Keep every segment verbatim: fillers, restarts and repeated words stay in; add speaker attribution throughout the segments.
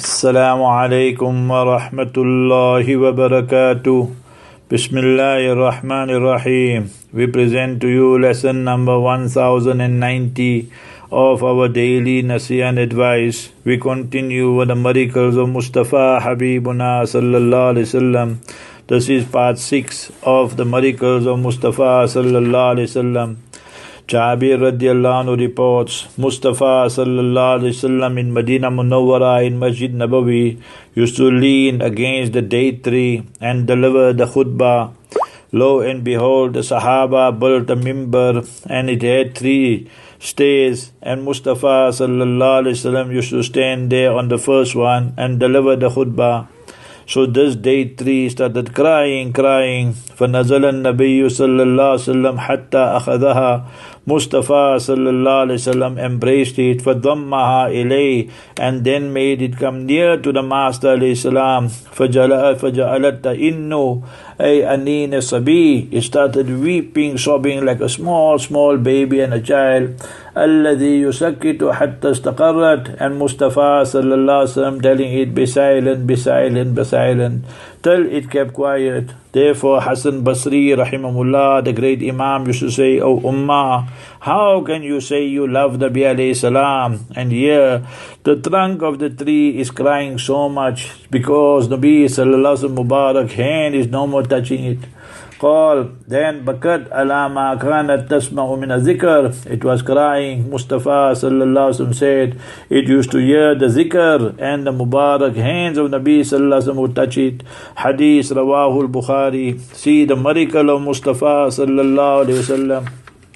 Speaker 1: Assalamu alaikum wa rahmatullahi wa barakatuh. Bismillahir Rahmanir Rahim. We present to you lesson number one thousand ninety of our daily Nasihat advice. We continue with the miracles of Mustafa Habibuna sallallahu alaihi wasallam. This is part six of the miracles of Mustafa sallallahu alaihi wasallam. Jabir radiallahu anhu reports, Mustafa sallallahu alaihi wasallam in Medina Munawwara in Masjid Nabawi used to lean against the date tree and deliver the khutbah. Lo and behold, the Sahaba built a mimbar and it had three stairs, and Mustafa sallallahu alaihi wasallam used to stand there on the first one and deliver the khutbah. So this date tree started crying, crying. فَنَزَلَ النَّبِيُّ صَلَّى اللَّهُ عَلَيْهِ وسلم حَتَّى أَخَذَهَا. Mustafa sallallahu alaihi wasallam embraced it, فَضَمَّهَا إِلَيْهِ, and then made it come near to the Master alayhi salam. فَجَعَلَتْ تَئِنُّ أي أنين الصبي. It started weeping, sobbing like a small, small baby and a child. الذي يسكت حتى استقرت. And Mustafa sallallahu alaihi wasallam telling it, be silent, be silent, be silent, till it kept quiet. Therefore Hasan Basri rahimahullah, the great Imam, used to say, O Ummah, how can you say you love the Nabi alayhi salam, and here the trunk of the tree is crying so much because Nabi sallallahu alaihi wasallam Mubarak hand is no more touching it. Call then bakat alama kanat tasma'u min zikr. It was crying. Mustafa sallallahu alaihi wasallam said it used to hear the zikr, and the Mubarak hands of Nabi sallallahu alaihi wasallam would touch it. Hadith Rawahul Bukhari. See the miracle of Mustafa sallallahu alaihi wasallam.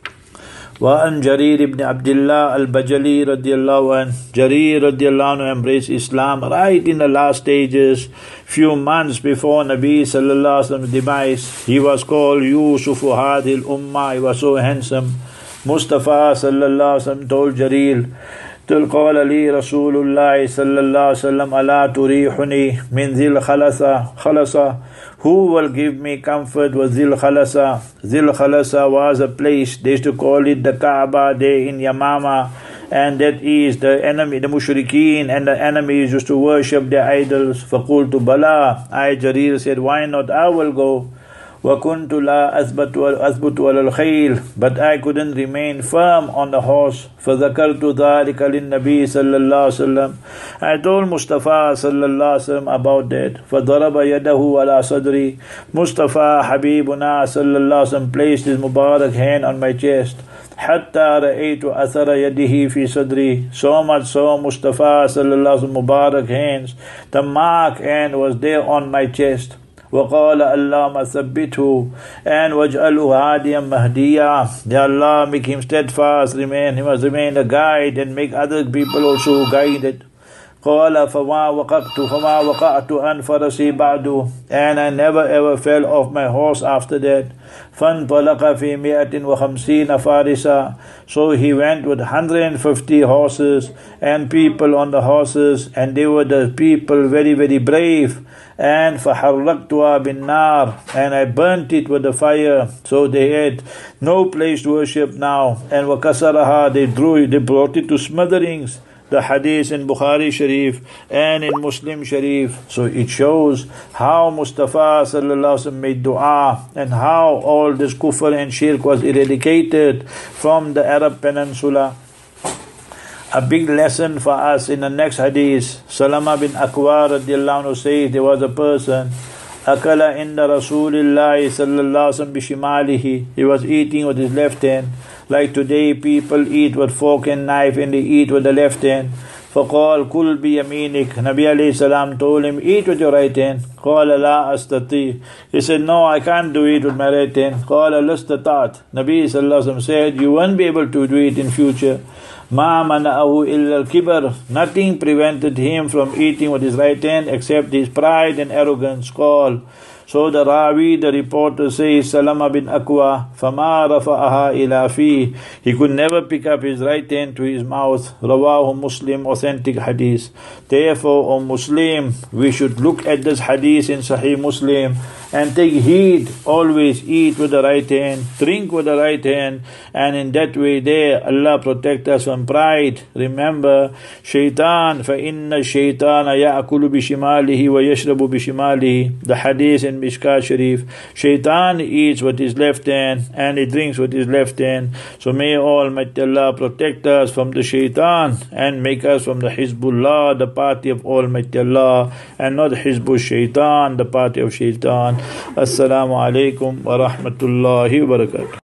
Speaker 1: وَأَنْ جَرِيرِ ibn Abdullah al-Bajali radiallahu anh. Jarir radiallahu anh embraced Islam right in the last stages, few months before Nabi sallallahu alaihi wasallam's demise. He was called Yusufu Hadil Ummah. He was so handsome. Mustafa sallallahu alaihi wasallam told Jarir, till qala li Rasulullah sallallahu alaihi wasallam ala turihuni min zil khalasa khalasa. Who will give me comfort with Zil Khalasa? Zil Khalasa was a place, they used to call it the Kaaba there in Yamama, and that is the enemy, the mushrikeen and the enemies used to worship their idols. فَقُلْتُ Bala. I, Jarir, said, why not? I will go. وَكُنْتُ لَا أَثْبُتُ عَلَى الْخَيْلِ. But I couldn't remain firm on the horse. فَذَكَرْتُ ذَلِكَ لِلنَّبِي صلى الله عليه وسلم. I told Mustafa sallallahu alaihi wasallam about that. فَضَرَبَ يَدَهُ عَلَى صَدْرِي. Mustafa Habibuna sallallahu alaihi wasallam placed his Mubarak hand on my chest. حَتَّى رَأَيْتُ أَثَرَ يَدِهِ فِي صَدْرِي. So much so Mustafa sallallahu alaihi wasallam Mubarak hands, the mark hand was there on my chest. وَقَالَ اللَّهُمَّ ثَبِّتْهُ and وَاجْعَلْهُ هَادِيًا مَهْدِيًّا. Ya Allah, make him steadfast, remain, he must remain a guide, and make other people also guided. قَالَ فَمَا وَقَعْتُ فَمَا وَقَعْتُ أَنْ فَرَسِي بَعْدُ. And I never ever fell off my horse after that. فَانْطَلَقَ فِي مِئَةٍ وَخَمْسِينَ فَارِسًا. So he went with one hundred fifty horses and people on the horses, and they were the people very, very brave. And فَحَرَّقْتُهَا بِالنَّارِ. And I burnt it with the fire. So they had no place to worship now. And وَكَسَرَهَا, they drew it, they brought it to smitherings. The hadith in Bukhari Sharif and in Muslim Sharif. So it shows how Mustafa sallallahu alaihi wasallam made dua, and how all this kufr and shirk was eradicated from the Arab Peninsula. A big lesson for us in the next hadith. Salama bin Akwa radiallahu anhu says there was a person, Akala inda Rasulillahi sallallahu alaihi wasallam bishimalihi. He was eating with his left hand. Like today people eat with fork and knife, and they eat with the left hand. فَقَالْ كُلْ بِيَمِينِكَ. Nabi alayhi salam told him, eat with your right hand. قَالَ لَا أَسْتَطِيعُ. He said, no, I can't do it with my right hand. قَالَ لَسْتَطَعْتُ. Nabi sallallahu alaihi wasallam said, you won't be able to do it in future. مَا مَنَعَهُ إِلَّا الْكِبَرُ. Nothing prevented him from eating with his right hand except his pride and arrogance. قال So the Rawi, the reporter says, Salama bin Aqwa, فَمَا رَفَعَهَا إِلَى فِيهِ. He could never pick up his right hand to his mouth. Rawahu Muslim, authentic hadith. Therefore, O Muslim, we should look at this hadith in Sahih Muslim and take heed. Always eat with the right hand, drink with the right hand, and in that way there, Allah protect us from pride. Remember, Shaitan, فَإِنَّ الشَّيْطَانَ يَأْكُلُ بِشِمَالِهِ وَيَشْرَبُ بِشِمَالِهِ. The hadith in Mishkat Sharif. Shaitan eats with his left hand and he drinks with his left hand. So may Almighty Allah protect us from the Shaitan and make us from the Hizbullah, the party of Almighty Allah, and not Hizbul Shaitan, the party of Shaitan. Assalamu alaikum wa rahmatullahi wa barakatuh.